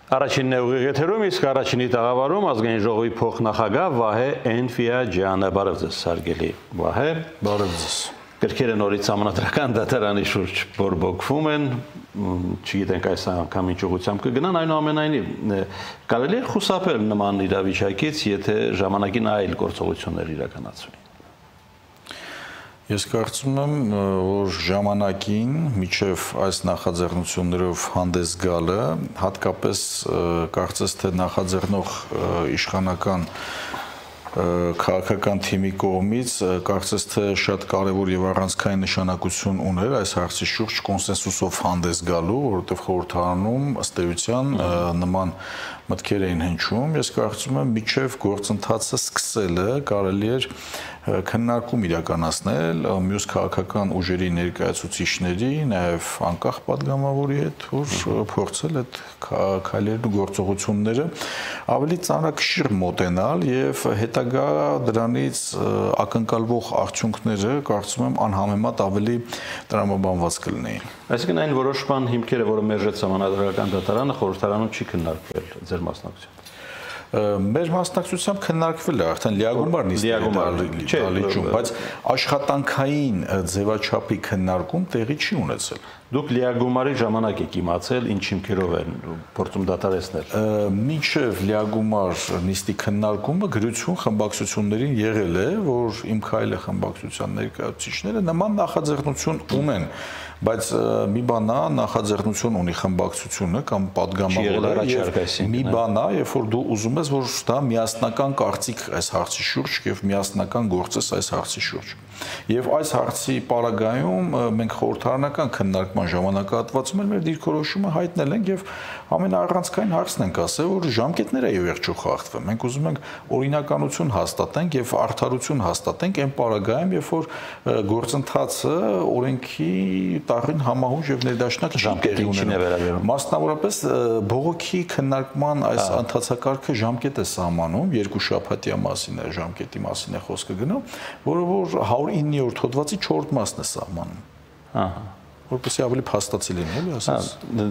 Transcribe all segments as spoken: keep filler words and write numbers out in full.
Առաջինն է ուղիղ եթերում, իսկ առաջինի տաղավարում ազգային ժողովի փոխնախագահ Վահե Էնֆիաջյանը։ Բարև ձեզ, հարգելի Վահե։ Բարև ձեզ։ Գրքերը նորից համանadrական դատարանի շուրջ բորբոքվում են, չգիտենք այս անգամ ինչ ուղղությամբ կգնան, այնուամենայնիվ կարելի է խուսափել նման իրավիճակից, եթե ժամանակին այլ գործողություններ իրականացվի։ Ես կարծում եմ, որ ժամանակին միջև այս նախաձեռնություններով հանդես գալը, հատկապես կարծես թե նախաձեռնող իշխանական քաղաքական թիմի կողմից կարծես թե շատ կարևոր եւ առանցքային նշանակություն ուներ այս հարցի շուրջ կոնսենսուսով հանդես գալու, որովհետեւ խորհրդարանում ըստ էության նման մտքեր էին հնչում։ Ես կարծում եմ միջև գործընթացը սկսելը կարելի էր քննարկում իրականացնել մյուս քաղաքական ուժերի ներկայացուցիչների, նաև անկախ падգամավորի հետ, որ փորձել այդ քայլերն ու գործողությունները ավելի ծանրակշիռ մոտենալ եւ հետագա դրանից ակնկալվող արդյունքները կարծում եմ անհամեմատ ավելի տրամաբանված կլինեին։ Այսինքն այն որոշման հիմքերը, որը մերժեց համանadrական դատարանը, խորհրդարանում չի քննարկվել ձեր մասնակցությամբ։ Մեր մասնակցությամբ քննարկվել է արդեն լիագումար նիստի, բայց աշխատանքային ձևաչափի քննարկում տեղի չի ունեցել։ Դուք լիագումարի ժամանակ եք իմացել ինչ հիմքերով են փորձում դատարեցնել։ Մինչև լիագումար նիստի քննարկումը գրություն խմբակցություններին եղել է, որ իմ քայլը խմբակցության ներկայացուցիչները նման նախաձեռնություն ունեն, բայց մի բան է նախաձեռնություն ունի խմբակցությունը կամ падգամավորը, մի բան է, երբ որ դու ուզում ես, որ դա միասնական կարծիք այս հարցի շուրջ եւ միասնական գործես այս հարցի շուրջ։ Եվ այս հարցի պարագայում մենք խորհրդարանական քննարկման ժամանակահատվածում մեր դիրքորոշումը հայտնել ենք եւ ամենաառանցքային հարցն ենք ասել, որ ժամկետները ի վերջո խախտվեն։ Մենք ուզում ենք օրինականություն հաստատենք եւ արդարություն հաստատենք այն պարագայում, երբ որ գործընթացը օրենքի տաղին համահունչ եւ ներդաշնակ ժամկետի ունենա։ Մասնավորապես բողոքի քննարկման այս ընթացակարգը ժամկետ է սահմանում, երկու շաբաթյա մասին է, ժամկետի մասին է խոսքը գնում, որը որ հարյուր ինը հոդվածի չորրորդ մասն է սահմանում։ Ահա։ Որպեսզի ավելի փաստացի լինի, էլի ասած։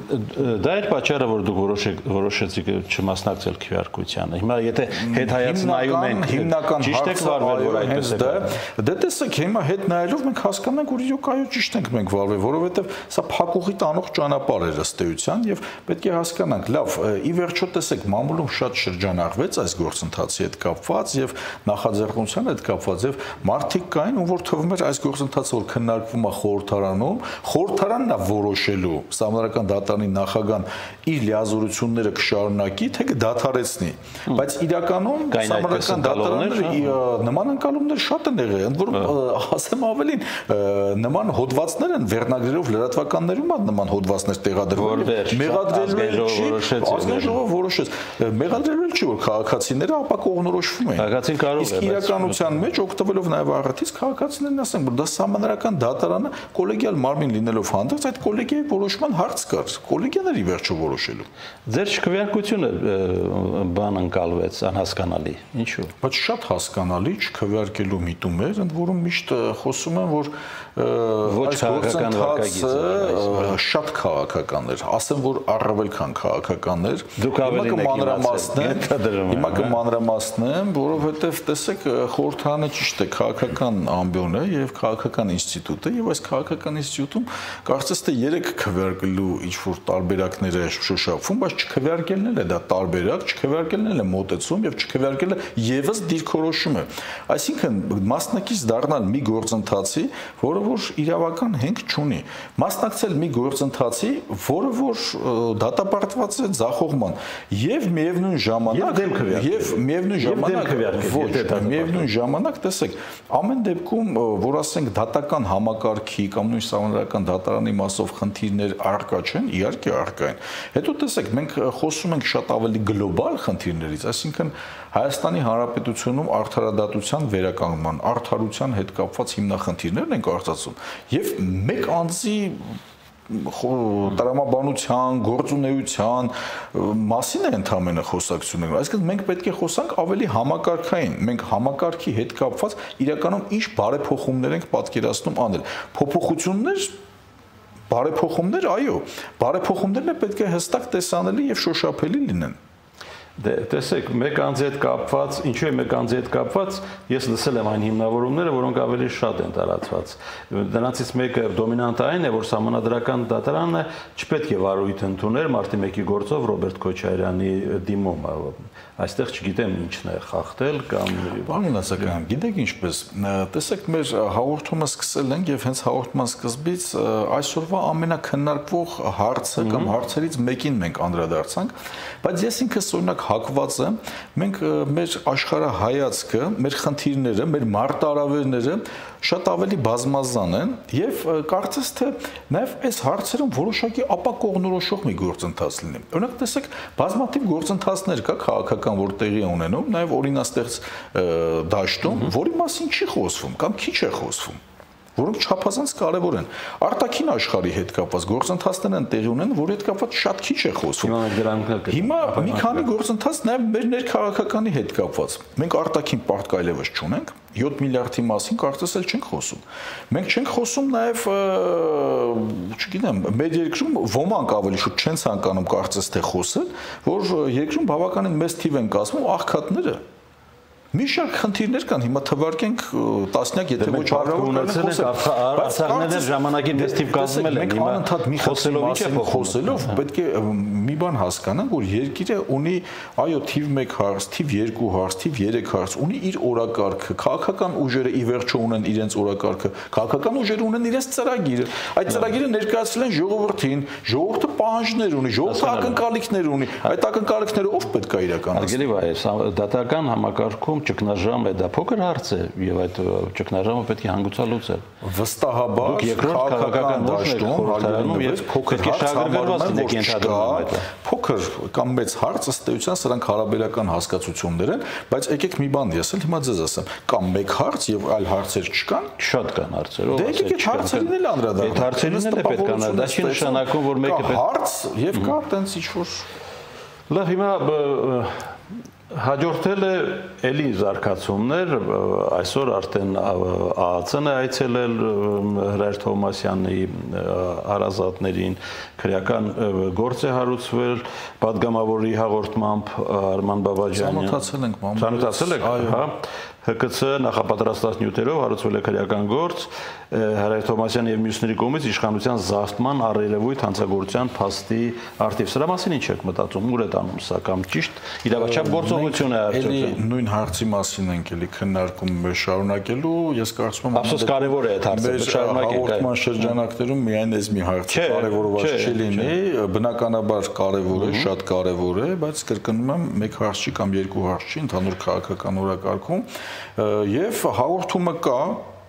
Դա էր պատճառը, որ դուք որոշեցիք չմասնակցել քվեարկությանը։ Հիմա եթե հետ հայաց նայում ենք, ճիշտ եք վարվել, որ այդպես է։ Դե տեսեք, հիմա հետ նայելով մենք հասկանանք, որ իրոք այո ճիշտ ենք մենք վարվել, որովհետև սա փակուղի տանող ճանապարհ էր ըստ էության եւ պետք է հասկանանք, լավ, ի վերջո տեսեք, մամուլում շատ շրջանառվեց այս գործընթացի հետ կապված եւ նախաձեռնության հետ կապված եւ մարդիկ կային, ում որ թվում էր այս գործընթացը որ քննարկվում է խորհրդարանում, խորհրդարանն է որոշելու Սահմանադրական դատարանի նախագահան իր լիազորությունները կշարունակի, թե կդադարեցնի, բայց իրականում Սահմանադրական դատարանը նման ընկալումներ շատ են եղել, ընդ որում ասեմ ավելին, նման հոդվածներ են վերնագրերով լրատվականներում է նման հոդվածներ տեղադրվել, մեղադրելու չի, ազգային ժողովը որոշեց, մեղադրելու չի, որ քաղաքացիները ապա կողմնորոշվում են։ Քաղաքացին կարող է, իսկ իրականության մեջ օգտվելով նաև առաթից քաղաքացիներն ասեն, որ դա Սահմանադրական դատարանը կոլեգիալ մարմին լինելով հանդերձ այդ կոլեգիայի որոշման հարց կար, կոլեգիաների վերջո որոշելու։ Ձեր չքվեարկությունը բան ընկալվեց անհասկանալի, ինչու՞։ Բայց շատ հասկանալի չքվեարկելու միտում էր, ընդ որում միշտ խոսում են, որ ոչ քաղաքական վարկագիծ շատ քաղաքական էր, ասեմ, որ առավել քան քաղաքական էր։ Դուք ավելին եք իմացել։ Հիմա կմանրամասնեմ, որովհետև տեսեք, խորհրդարանը ճիշտ է, քաղաքական ամբիոն է եւ քաղաքական ինստիտուտ է եւ այս քաղաքական ինստիտուտում կարծես թե երեք քվեարկելու ինչ-որ տարբերակներ է շոշափվում, բայց չքվեարկելն էլ է դա տարբերակ, չքվեարկելն էլ է մոտեցում եւ չքվեարկելը եւս դիրքորոշում է։ Այսինքն մասնակից դառնալ մի գործընթացի, որը որ իրավական հենք չունի, մասնակցել մի գործընթացի, որը որ դատապարտված է ձախողման եւ միևնույն ժամանակ եւ միևնույն ժամանակ ոչ միևնույն ժամանակ տեսեք, ամեն դեպքում, որ ասենք դատական համակարգի կամ նույն Սահմանադրական դատարանի մասով խնդիրներ առկա չեն, իհարկե առկա են։ Հետո տեսեք, մենք խոսում ենք շատ ավելի գլոբալ խնդիրներից, այսինքն Հայաստանի Հանրապետությունում արդարադատության վերականգնման, արդարության հետ կապված հիմնախնդիրներն ենք արծացում եւ մեկ անձի տրամաբանության, գործունեության մասին է ընդհանրապես խոսակցությունը։ Այսինքն մենք պետք է խոսանք ավելի համակարգային, մենք համակարգի հետ կապված իրականում ինչ բարեփոխումներ ենք պատկերացնում անել։ Փոփոխություններ Բարեփոխումներ, այո, բարեփոխումներն պետք է հստակ տեսանելի եւ շոշափելի լինեն։ Դե տեսեք, մեկ անձի հետ կապված, ինչու է մեկ անձի հետ կապված, ես լսել եմ այն հիմնավորումները, որոնք ավելի շատ են տարածված։ Դրանցից մեկը դոմինանտը այն է, որ Սահմանադրական դատարանը չպետք է վարույթ ընդուներ մարտի մեկի գործով Ռոբերտ Քոչարյանի դիմումը։ Այստեղ չգիտեմ ինչն է խախտել կամ Պարոն Ասակյան, գիտեք ինչպես, տեսեք, մեր հաղորդումը սկսել ենք եւ հենց հաղորդման սկզբից այսօրվա ամենակննարկվող հարցը կամ հարցերից մեկին մենք անդրադարձանք, բայց ես ինքս օրինակ հակված եմ, մենք մեր աշխարհայացքը, մեր խնդիրները, մեր մարտահրավերները շատ ավելի բազմազան են եւ կարծես թե նաեւ այս հարցերում որոշակի ապակողնորոշող մի գործընթաց լինի։ Օրինակ տեսեք, բազմաթիվ գործընթացներ կա քաղաքական, որ տեղի է ունենում, նաեւ օրինաստեղծ դաշտում, որի մասին չի խոսվում կամ քիչ է խոսվում, որոնք չափազանց կարևոր են։ Արտաքին աշխարհի հետ կապված գործընթացներ են տեղի ունեն, որի հետ կապված շատ քիչ է խոսվում։ Հիմա մի քանի գործընթաց նաեւ մեր ներքաղաքականի հետ կապված։ Մենք արտաքին պարտք այլևս չունենք, յոթ միլիարդի մասին կարծես էլ չենք խոսում։ Մենք չենք խոսում նաեւ, չգիտեմ, մեր երկրում ոմանք ավելի շուտ չեն ցանկանում կարծես թե խոսել, որ երկրում բավականին մեծ թիվ են կազմում աղքատները։ Մի շարք խնդիրներ կան, հիմա թվարկենք տասնյակ, եթե ոչ հարյուր արցախները ժամանակին մեծ թիվ կազմել են, հիմա անընդհատ մի խոսելով խոսելով պետք է մի բան հասկանանք, որ երկիրը ունի, այո, թիվ մեկ հարց, թիվ երկու հարց, թիվ երեք հարց, ունի իր օրակարգը, քաղաքական ուժերը ի վերջո ունեն իրենց օրակարգը, քաղաքական ուժերը ունեն իրենց ծրագիրը։ Այդ ծրագիրը ներկայացրել են ժողովրդին, ժողովուրդը պահանջներ ունի, ժողովուրդը ակնկալիքներ ունի, այդ ակնկալիքները ով պետք է իրականացնի։ Արգելի դատական համակարգում ճգնաժամը դա փոքր հարց է եւ այդ ճգնաժամը պետք է հանգուցալուծել։ Վստահաբար քաղաքական դաշտում հարյուրանում եւ փոքր հարց համարվում փոքր կամ մեծ հարց ըստ էության սրանք հարաբերական հասկացություններ են, բայց եկեք մի բան ես էլ հիմա ձեզ ասեմ, կամ մեկ հարց եւ այլ հարցեր չկան, շատ կան հարցեր, ով ասել։ Դե եկեք հարցերին էլ անդրադառնանք։ Այդ հարցերին էլ է պետք անալ, դա չի նշանակում, որ մեկը պետք հարց եւ կա տենց ինչ որ լավ հիմա հաջորդել է էլի զարգացումներ, այսօր արդեն ԱԱՑ-ն է այցելել Հրայր Թովմասյանի հարազատներին, քրեական գործ է հարուցվել, պատգամավորի հաղորդմամբ Արման Բաբաջյանը։ Ծանոթացել ենք, մամուլ։ Ծանոթացել եք, հա։ Հ Կ Ց նախապատրաստած նյութերով հարուցվել է քրեական գործ Հրայր Թովմասյանի եւ մյուսների կողմից իշխանության զավթման առերևույթ հանցագործության փաստի արդիվ։ Սրա մասին ինչ եք մտածում, ուր է տանում սա կամ ճիշտ իրավաչափ գործողություն է արդյոք։ Նույն հարցի մասին ենք էլի քննարկում շարունակելու, ես կարծում եմ Ափսոս կարևոր է այդ հարցը, շարունակենք։ Հաղորդման շրջանակներում միայն այս մի հարցը կարևորված չի լինի, բնականաբար կարևոր է, շատ կարևոր է, բայց կրկնում եմ, մեկ հարց չի կամ երկու հարց չի ընդհանուր քաղաքական օրակարգում եւ հաղորդումը կա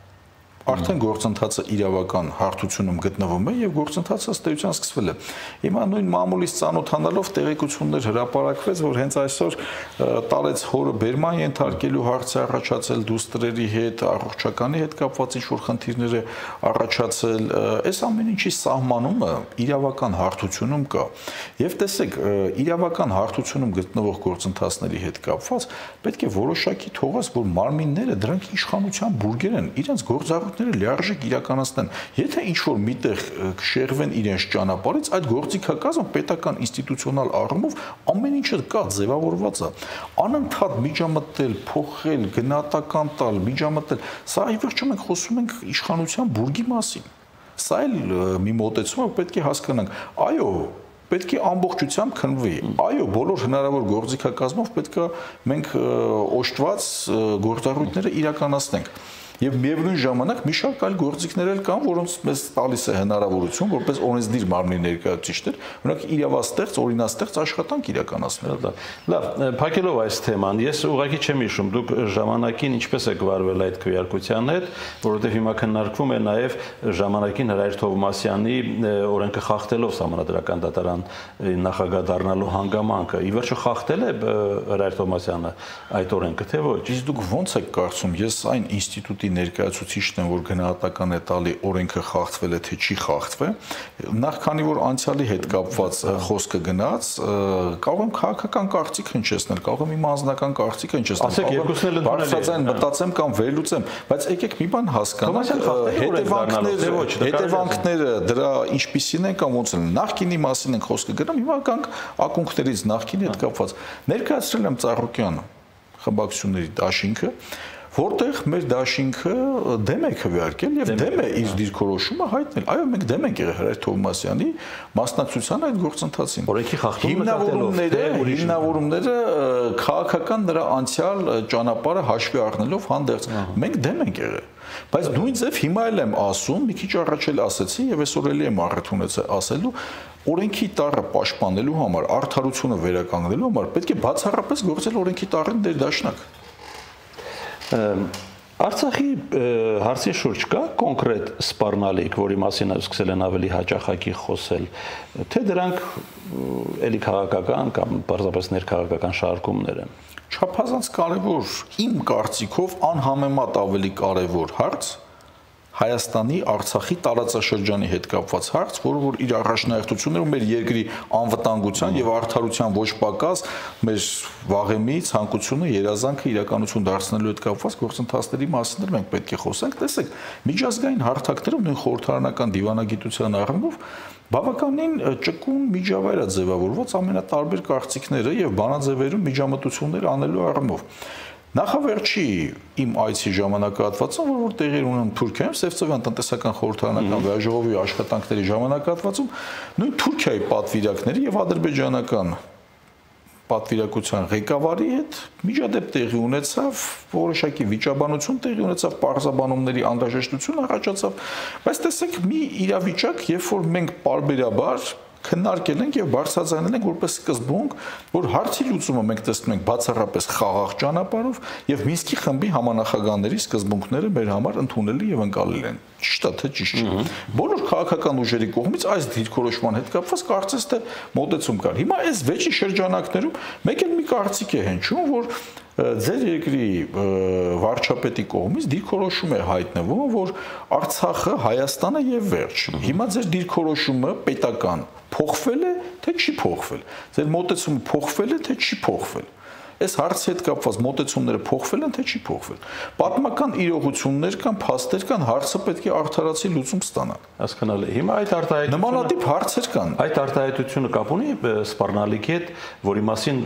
արդեն գործընթացը իրավական հարթությունում գտնվում է եւ գործընթացը ըստ էության սկսվել է։ Հիմա նույն մամուլից ծանոթանալով տեղեկություններ հրապարակվեց, որ հենց այսօր տարեց հորը բերման ենթարկելու հարցը առաջացել դուստրերի հետ, առողջականի հետ կապված ինչ-որ խնդիրներ է առաջացել, այս ամեն ինչի սահմանումը իրավական հարթությունում կա։ Եվ տեսեք, իրավական հարթությունում գտնվող գործընթացների հետ կապված պետք է որոշակի թողած, որ մարմինները դրանք իշխանության բուրգեր են, իրենց գործառույթ լիարժեք իրականացնեն։ Եթե ինչ-որ միտեղ կշեղվեն իրենց ճանապարհից, այդ գործիքակազմը պետական ինստիտուցիոնալ առումով ամեն ինչը կա, ձևավորված է։ Անընդհատ միջամտել, փոխել, գնահատական տալ, միջամտել, սա ի վերջո մենք խոսում ենք իշխանության բուրգի մասին։ Սա էլ մի մոտեցում է, պետք է հասկանանք, այո, պետք է ամբողջությամբ քննվի։ Այո, բոլոր հնարավոր գործիքակազմով պետք է մենք օժտված գործառույթները իրականացնենք։ Եվ միևնույն ժամանակ մի շարք այլ գործիքներ էլ կան, որոնց մեզ տալիս է հնարավորություն, որպես օրենսդիր մարմնի ներկայացուցիչներ, օրինակ իրավաստեղծ, օրինաստեղծ աշխատանք իրականացնել։ Լավ, փակելով այս թեման, ես ուղղակի չեմ հիշում, դուք ժամանակին ինչպես եք վարվել այդ քվեարկության հետ, որովհետև հիմա քննարկվում է նաև ժամանակին Հրայր Թովմասյանի օրենքը խախտելով Սահմանադրական դատարան նախագահ դառնալու հանգամանքը։ Ի վերջո խախտել է Հրայր Թովմասյանը այդ օրենքը, թե ոչ։ Իսկ դուք ո՞նց եք կարծում, ես այն ինստիտուտի ժողովրդի ներկայացուցիչն են, որ գնահատական է տալի օրենքը խախտվել է թե չի խախտվել, նախքանի որ անցյալի հետ կապված խոսքը գնաց, կարող եմ քաղաքական կարծիք հնչեցնել, կարող եմ իմ անձնական կարծիք հնչեցնել, բարձրաձայն մտածեմ կամ վերլուծեմ, բայց եկեք մի բան հասկանանք, հետևանքները դրա ինչպիսին են կամ ոնց են, նախկինի մասին ենք խոսքը գնում, հիմա կանք ակունքներից նախկինի հետ կապված, ներկայացրել եմ Ծառուկյանը խմբակցությունների դաշինքը, որտեղ մեր դաշինքը դեմ է քվեարկել եւ դեմ է իր դիրքորոշումը հայտնել։ Այո, մենք դեմ ենք եղել Հրայր Թովմասյանի մասնակցության այդ գործընթացին։ Օրենքի խախտումը հիմնավորումները, հիմնավորումները քաղաքական նրա անցյալ ճանապարհը հաշվի առնելով հանդերձ մենք դեմ ենք եղել։ Բայց նույն ձև հիմա էլ եմ ասում, մի քիչ առաջ էլ ասեցի եւ այսօր էլի եմ առիթ ունեցել ասելու, օրենքի տառը պաշտպանելու համար, արդարությունը վերականգնելու համար պետք է բացառապես գործել օրենքի տառին ներդաշնակ։ Արցախի հարցի շուրջ կա կոնկրետ սպառնալիք, որի մասին սկսել են ավելի հաճախակի խոսել, թե դրանք էլի քաղաքական կամ պարզապես ներքաղաքական շարժումներ են։ Չափազանց կարևոր, իմ կարծիքով անհամեմատ ավելի կարևոր հարց Հայաստանի Արցախի տարածաշրջանի հետ կապված հարց, որը որ իր առաջնահերթությունները մեր երկրի անվտանգության եւ արդարության ոչ պակաս մեր վաղեմի ցանկությունը երազանքը իրականություն դարձնելու հետ կապված գործընթացների մասին մենք պետք է խոսենք, տեսեք, միջազգային հարթակներում նույն խորհրդարանական դիվանագիտության առումով բավականին ճկուն միջավայր է ձևավորված ամենատարբեր կարծիքները եւ բանաձևերում միջամտություններ անելու առումով։ Նախավերջի իմ այցի ժամանակահատվածում, որ որ տեղի ունեն Թուրքիայում, Սևծովյան տնտեսական խորհրդարանական վեաժողովի աշխատանքների ժամանակահատվածում, նույն Թուրքիայի պատվիրակների եւ ադրբեջանական պատվիրակության ղեկավարի հետ միջադեպ տեղի ունեցավ, որոշակի վիճաբանություն տեղի ունեցավ, պարզաբանումների անհրաժեշտություն առաջացավ, բայց տեսեք մի իրավիճակ, երբ որ մենք պարբերաբար քննարկել ենք եւ բարձրաձայնել ենք որպես սկզբունք, որ հարցի լուծումը մենք տեսնում ենք բացառապես խաղաղ ճանապարհով եւ Մինսկի խմբի համանախագահների սկզբունքները մեր համար ընդունելի եւ ընկալելի են։ Ճիշտ է թե ճիշտ չէ։ Բոլոր քաղաքական ուժերի կողմից այս դիրքորոշման հետ կապված կարծես թե մոտեցում կար։ Հիմա այս վեճի շրջանակներում մեկ էլ մի կարծիք է հնչում, որ ձեր երկրի վարչապետի կողմից դիրքորոշում է հայտնվում, որ Արցախը Հայաստանը եւ վերջ։ Հիմա ձեր դիրքորոշումը պետական փոխվել է, թե չի փոխվել։ Ձեր մոտեցումը փոխվել է, թե չի փոխվել։ Այս հարցի հետ կապված մոտեցումները փոխվել են, թե չի փոխվել։ Պատմական իրողություններ կան, փաստեր կան, հարցը պետք է արդարացի լուծում ստանա։ Հասկանալի։ Հիմա այդ արտահայտությունը նմանատիպ հարցեր կան։ Այդ արտահայտությունը կապ ունի սպառնալիքի հետ, որի մասին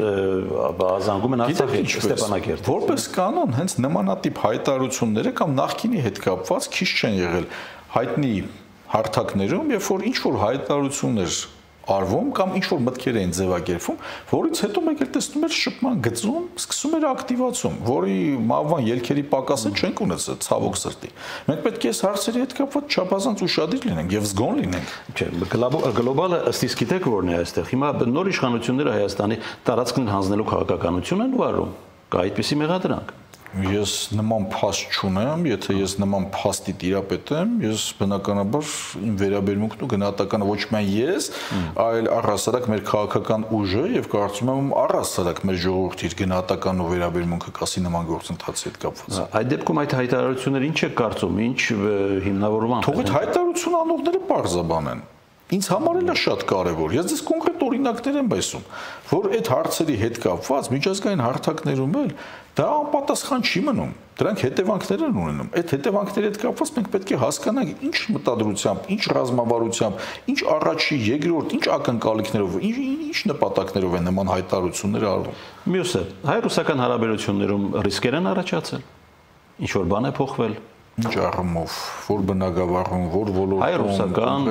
զանգում են Արցախի Ստեփանակերտ։ Որպես կանոն, հենց նմանատիպ հայտարարությունները կամ նախկինի հետ կապված քիչ չեն եղել հայտնի հարթակներում, երբ որ ինչ որ հայտարարություններ արվում կամ ինչ որ մտքեր էին ձևակերպվում, որից հետո մեկ էլ տեսնում էր շփման գծում, սկսում էր ակտիվացում, որի մահվան ելքերի պակասը չենք ունեցել ցավոք սրտի։ Մենք պետք է այս հարցերի հետ կապված չափազանց ուշադիր լինենք եւ զգոն լինենք։ Չէ, գլոբալը ըստ իս գիտեք որն է այստեղ։ Հիմա նոր իշխանությունները Հայաստանի տարածքն հանձնելու քաղաքականություն են վարում։ Կա այդպիսի մեղադրանք։ Ես նման փաստ չունեմ, եթե ես նման փաստի տիրապետ եմ, ես բնականաբար իմ վերաբերմունքն ու գնահատականը ոչ միայն ես, այլ առհասարակ մեր քաղաքական ուժը եւ կարծում եմ առհասարակ մեր ժողովրդի իր գնահատականն ու վերաբերմունքը կասի նման գործընթացի հետ կապված։ Այդ դեպքում այդ հայտարարությունները ինչ է կարծում, ինչ հիմնավորման։ Թող այդ հայտարարություն անողները պարզաբան են։ Ինձ համար էլ է շատ կարևոր։ Ես դες կոնկրետ օրինակներ եմ ասում, որ այդ հարցերի հետ կապված միջազգային հարթակներում էլ դա անպատասխան չի մնում։ Դրանք հետևանքներ են ունենում։ Այդ հետևանքների հետ կապված մենք պետք է հասկանանք ինչ մտադրությամբ, ինչ ռազմավարությամբ, ինչ առաջի, երկրորդ, ինչ ակնկալիքներով, ինչ ինչ նպատակներով են նման հայտարարությունները արվում։ Մյուսը, հայ-ռուսական հարաբերություններում ռիսկեր են առաջացել։ Ինչ որ բան է փոխվել։ Ինչ առումով, որ բնագավառում, որ ոլորտում հայ-ռուսական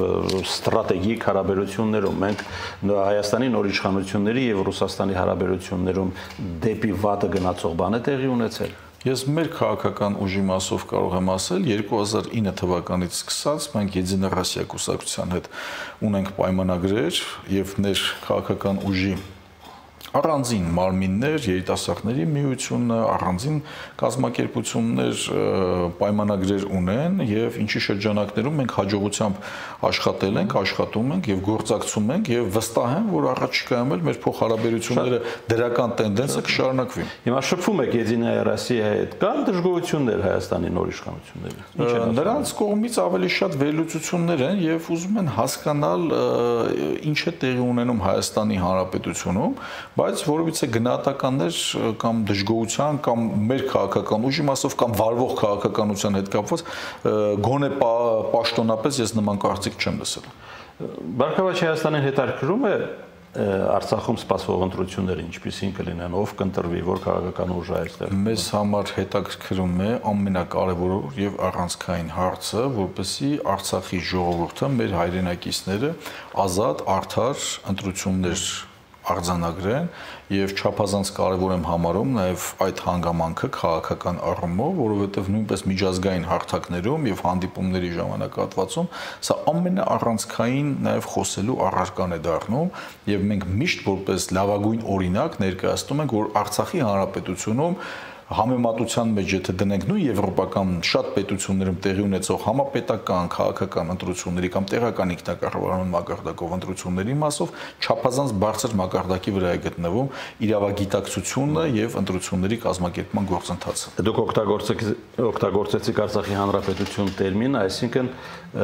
ստրատեգիկ հարաբերություններում մենք Հայաստանի նոր իշխանությունների եւ Ռուսաստանի հարաբերություններում դեպի վատը գնացող բան է տեղի ունեցել։ Ես մեր քաղաքական ուժի մասով կարող եմ ասել երկու հազար ինը թվականից սկսած մենք Եդինա Ռոսիա կուսակցության հետ ունենք պայմանագրեր եւ ներ քաղաքական ուժի առանձին մարմիններ, երիտասարդների միությունը, առանձին կազմակերպություններ պայմանագրեր ունեն եւ ինչի շրջանակներում մենք հաջողությամբ աշխատել ենք, աշխատում ենք եւ գործակցում ենք եւ վստահ եմ, որ առաջիկայում էլ մեր փոխհարաբերությունները դրական տենդենսը կշարունակվի։ Հիմա շփվում եք Եդինայա Ռոսիայի հետ, կան դժգոհություններ Հայաստանի նոր իշխանությունների։ Նրանց կողմից ավելի շատ վերլուծություններ են եւ ուզում են հասկանալ ինչ է տեղի ունենում Հայաստանի Հանրապետությունում, բայց որովհետեւ գնահատականներ կամ դժգոհության կամ մեր քաղաքական ուժի մասով կամ վարվող քաղաքականության հետ կապված գոնե պաշտոնապես ես նման կարծիք չեմ լսել։ Բարգավաճ Հայաստանին հետաքրքրում է Արցախում սպասվող ընտրությունները ինչպիսին կլինեն, ով կընտրվի, որ քաղաքական ուժ է այստեղ։ Մեզ համար հետաքրքրում է ամենակարևոր եւ առանցքային հարցը, որպեսզի Արցախի ժողովուրդը, մեր հայրենակիցները ազատ, արդար ընտրություններ արձանագրեն եւ չափազանց կարեւոր եմ համարում նաեւ այդ հանգամանքը քաղաքական առումով, որովհետեւ նույնպես միջազգային հարթակներում եւ հանդիպումների ժամանակահատվածում սա ամենաառանցքային նաեւ խոսելու առարկան է դառնում եւ մենք միշտ որպես լավագույն օրինակ ներկայացնում ենք, որ Արցախի Հանրապետությունում համեմատության մեջ եթե դնենք նույն եվրոպական շատ պետություններում տեղի ունեցող համապետական քաղաքական ընտրությունների կամ տեղական ինքնակառավարման մակարդակով ընտրությունների մասով չափազանց բարձր մակարդակի վրա է գտնվում իրավագիտակցությունը եւ ընտրությունների կազմակերպման գործընթացը։ Դուք օգտագործեցիք Արցախի Հանրապետություն տերմին, այսինքն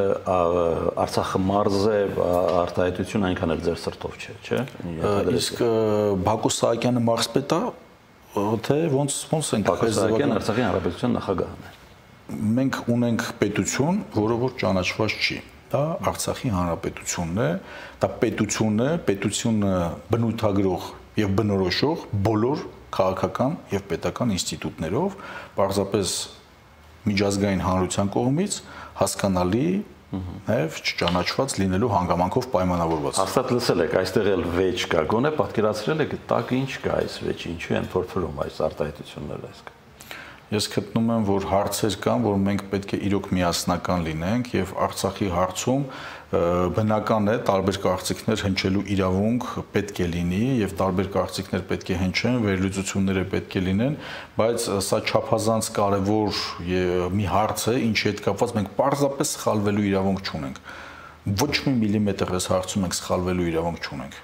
Արցախը մարզ է, արտահայտություն այնքան էլ ձեր սրտով չէ, չէ՞։ Իսկ Բակո Սահակյանը մարզպետ է, թե ոնց ոնց ենք Բակո Սահակյանը Արցախի Հանրապետության նախագահն է։ Մենք ունենք պետություն, որը որ ճանաչված չի։ Դա Արցախի Հանրապետությունն է, դա պետություն է, պետությունը բնութագրող եւ բնորոշող բոլոր քաղաքական եւ պետական ինստիտուտներով, պարզապես միջազգային հանրության կողմից հասկանալի Նաև չճանաչված լինելու հանգամանքով պայմանավորված։ Հաստատ լսել եք, այստեղ էլ վեճ կա, գոնե պատկերացրել եք, տակ ինչ կա այս վեճը, ինչու են փորփրում այս արտահայտությունները այս։ Ես գտնում եմ, որ հարցեր կան, որ մենք պետք է իրոք միասնական լինենք եւ Արցախի հարցում բնական է տարբեր կարծիքներ հնչելու իրավունք պետք է լինի եւ տարբեր կարծիքներ պետք է հնչեն, վերլուծությունները պետք է լինեն, բայց սա չափազանց կարեւոր մի հարց է, ինչի հետ կապված մենք պարզապես սխալվելու իրավունք չունենք։ Ոչ մի միլիմետր այս հարցում մենք սխալվելու իրավունք չունենք։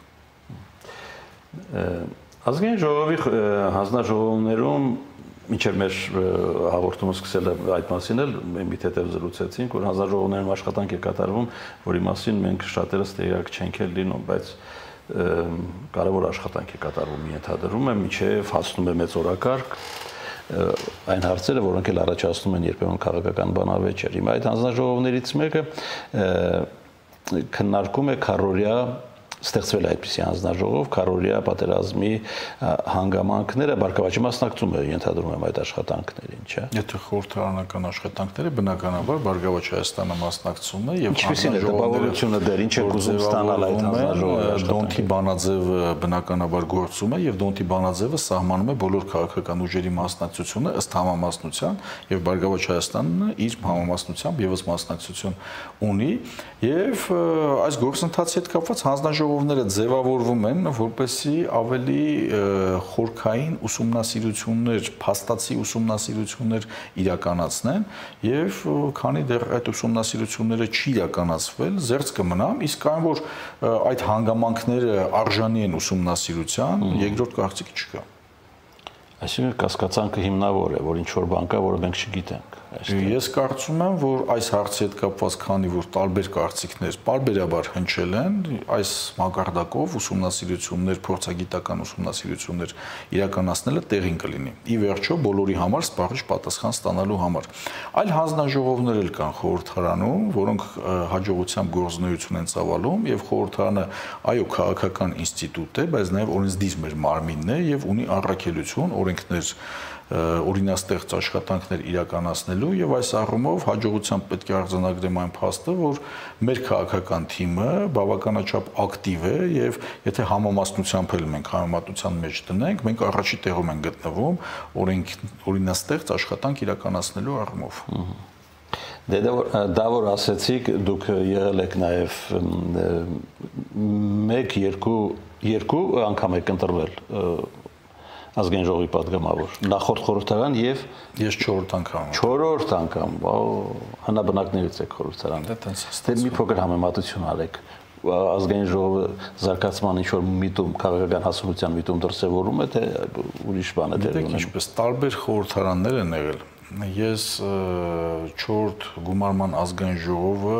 Ազգային ժողովի հանձնաժողովներում Մինչև մեր հաղորդումը սկսել այդ մասին էլ մի թեթև զրուցեցինք, որ հանձնաժողովներում աշխատանք է կատարվում, որի մասին մենք շատերս տեղյակ չենք էլ լինում, բայց կարևոր աշխատանք է կատարվում, ենթադրում եմ, մինչև հասնում է մեծ օրակարգ այն հարցերը, որոնք էլ առաջացնում են երբեմն քաղաքական բանավեճեր։ Հիմա այդ հանձնաժողովներից մեկը քննարկում է քառօրյա ստեղծվել այդպիսի հանձնաժողով, քառօրյա պատերազմի հանգամանքները, Բարգավաճը մասնակցում է, ենթադրում եմ այդ աշխատանքներին, չէ՞։ Եթե խորհրդարանական աշխատանքները բնականաբար Բարգավաճ Հայաստանը մասնակցում է եւ ինչպիսին է տպավորությունը դեր, ինչ է ուզում ստանալ այդ հանձնաժողովի Դոնթի բանաձևը բնականաբար գործում է եւ Դոնթի բանաձևը սահմանում է բոլոր քաղաքական ուժերի մասնակցությունը ըստ համամասնության եւ Բարգավաճ Հայաստանը իր համամասնությամբ եւս մասնակցություն ունի եւ այս գործընթացի հետ կապված հանձնաժողովները ձևավորվում են, որպեսզի ավելի խորքային ուսումնասիրություններ, փաստացի ուսումնասիրություններ իրականացնեն եւ քանի դեռ այդ ուսումնասիրությունները չի իրականացվել, զերծ կմնամ, իսկ այն որ այդ հանգամանքները արժանի են ուսումնասիրության, երկրորդ կարծիք չկա։ Այսինքն կասկածանքը հիմնավոր է, որ ինչ որ բան կա, որը մենք չգիտենք։ Ես կարծում եմ, որ այս հարցի հետ կապված քանի որ տարբեր կարծիքներ բարբերաբար հնչել են, այս մակարդակով ուսումնասիրություններ, փորձագիտական ուսումնասիրություններ իրականացնելը տեղին կլինի։ Ի վերջո բոլորի համար սպառիչ պատասխան ստանալու համար։ Այլ հանձնաժողովներ էլ կան խորհրդարանում, որոնք հաջողությամբ գործունեություն են ծավալում եւ խորհրդարանը այո քաղաքական ինստիտուտ է, բայց նաեւ օրենսդիր մեր մարմինն է եւ ունի առաքելություն, օրենքներ օրինաստեղծ աշխատանքներ իրականացնելու եւ այս առումով հաջողությամբ պետք է արձանագրեմ այն փաստը, որ մեր քաղաքական թիմը բավականաչափ ակտիվ է եւ եթե համամասնությամբ էլ մենք համեմատության մեջ դնենք, մենք առաջի տեղում ենք գտնվում օրենք օրինաստեղծ աշխատանք իրականացնելու առումով։ Դե դա որ ասեցիք, դուք եղել եք նաեւ մեկ երկու երկու անգամ եք ընտրվել ազգային ժողովի պատգամավոր, նախորդ խորհրդարան եւ ես չորրորդ անգամ չորրորդ անգամ, հնաբնակներից եք խորհրդարան։ Դե մի փոքր համեմատություն արեք ազգային ժողովը զարգացման ինչ որ միտում, քաղաքական հասունության միտում դրսևորում է, թե ուրիշ բան է դերում։ Դեք ինչպես տարբեր խորհրդարաններ են եղել։ Ես չորրորդ գումարման ազգային ժողովը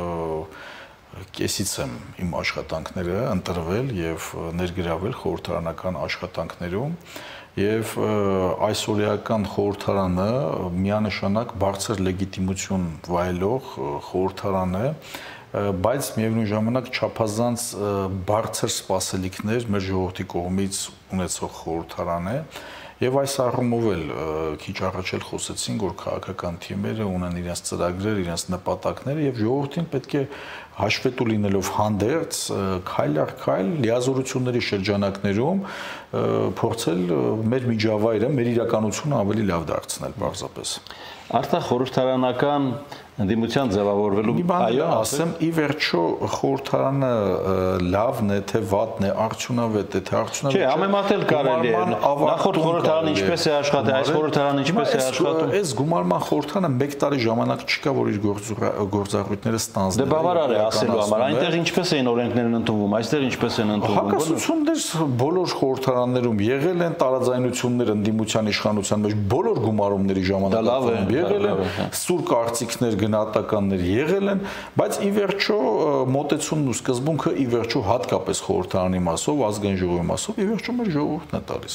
կեսից եմ իմ աշխատանքները ընտրվել եւ ներգրավել խորհրդարանական աշխատանքներում եւ այսօրեական խորհրդարանը միանշանակ բարձր լեգիտիմություն վայելող խորհրդարան է, բայց միևնույն ժամանակ չափազանց բարձր սպասելիքներ մեր ժողովրդի կողմից ունեցող խորհրդարան է եւ այս առումով էլ քիչ առաջ էլ խոսեցինք, որ քաղաքական թիմերը ունեն իրենց ծրագրեր, իրենց նպատակները եւ ժողովրդին պետք է հաշվետու լինելով հանդերձ քայլ առ քայլ լիազորությունների շրջանակներում փորձել մեր միջավայրը, մեր իրականությունը ավելի լավ դարձնել բարձրապես։ Արտա խորհրդարանական ընդդիմության ձևավորվելու այո, ասեմ, ի վերջո խորհրդարանը լավն է, թե վատն է, արդյունավետ է, թե արդյունավետ չէ, համեմատել կարելի է։ Նախորդ խորհրդարանը ինչպես է աշխատել, այս խորհրդարանը ինչպես է աշխատում։ Այս գումարման խորհրդարանը մեկ տարի ժամանակ չկա, որ իր գործառույթները ստանձնել։ Դե բավարար է ասելու համար, այնտեղ ինչպես էին օրենքներն ընդունվում, այստեղ ինչպես են ընդունվում։ Հակասություններ բոլոր խորհրդարաններում եղել են, տարաձայնություններ ընդդիմության իշխանության մեջ բոլոր գումարումների ժամանակ եղել են, սուր կարծիքներ գնահատականներ եղել են, բայց ի վերջո մոտեցումն ու սկզբունքը ի վերջո հատկապես խորհրդարանի մասով, ազգային ժողովի մասով, ի վերջո մեր ժողովուրդն է տալիս։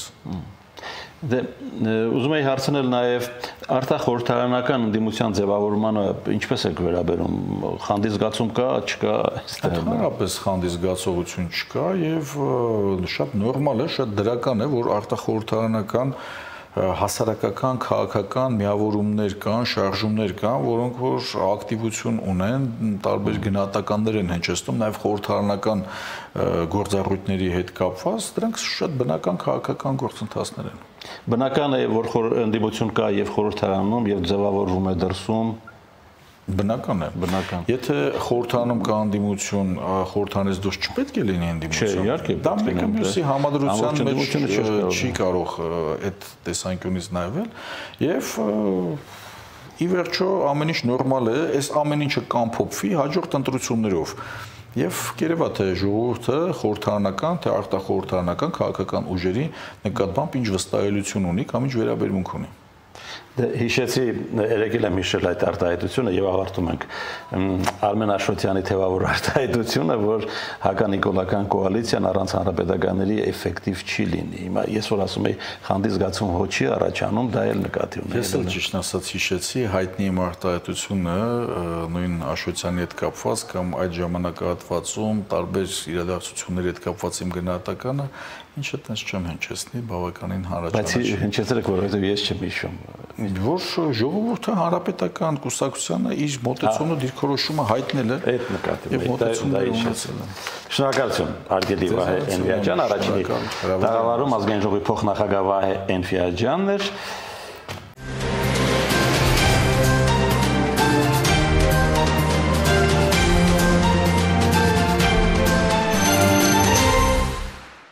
Դե ուզում եի հարցնել նաև արտա խորհրդարանական ընդդիմության ձևավորմանը ինչպես եք վերաբերում, խանդի զգացում կա, չկա այստեղ։ Ընդհանրապես խանդի զգացողություն չկա եւ շատ նորմալ է, շատ դրական է, որ արտա խորհրդարանական հասարակական, քաղաքական միավորումներ կան, շարժումներ կան, որոնք որ ակտիվություն ունեն, տարբեր գնահատականներ են հնչեցնում, նաև խորհրդարանական գործառույթների հետ կապված, դրանք շատ բնական քաղաքական գործընթացներ են։ Բնական է, որ ընդդիմություն կա եւ խորհրդարանում եւ ձևավորվում է դրսում։ Բնական է, բնական։ Եթե խորհրդարանում կա ընդդիմություն, խորհրդարանից դուրս չպետք է լինի ընդդիմություն։ Չէ, իհարկե։ Դա մեկը մյուսի համադրության մեջ չի կարող այդ տեսանկյունից նայվել եւ ի վերջո ամեն ինչ նորմալ է, այս ամեն ինչը կամփոփվի հաջորդ ընտրություններով։ Եվ կերևա թե ժողովուրդը խորհրդարանական, թե արտախորհրդարանական քաղաքական ուժերի նկատմամբ ինչ վստահելիություն ունի կամ ինչ վերաբերմունք ունի։ Հիշեցի, երեկ եմ հիշել այդ արտահայտությունը եւ ավարտում ենք Արմեն Աշոտյանի թեւավոր արտահայտությունը, որ հականիկոլական կոալիցիան առանց հանրապետականների էֆեկտիվ չի լինի։ Հիմա ես որ ասում եի խանդի զգացում հոչի առաջանում, դա էլ նկատի ունի։ Ես էլ ճիշտ ասած հիշեցի հայտնի իմ արտահայտությունը նույն Աշոտյանի հետ կապված կամ այդ ժամանակահատվածում տարբեր իրադարձությունների հետ կապված իմ գնահատականը, ինչը տենց չեմ հնչեցնի, բավականին հարաճանաչ։ Բայց հնչեցրեք, որովհետեւ ես չեմ հիշում։ Որ ժողովուրդը հանրապետական կուսակցությանը իր մոտեցումը դիրքորոշումը հայտնել է այդ նկատի եւ մոտեցումները ունեցել են։ Շնորհակալություն Արգեդի Վահե Էնվիաջյան, առաջին տաղավարում ազգային ժողովի փոխնախագահ Վահե Էնվիաջյանն էր։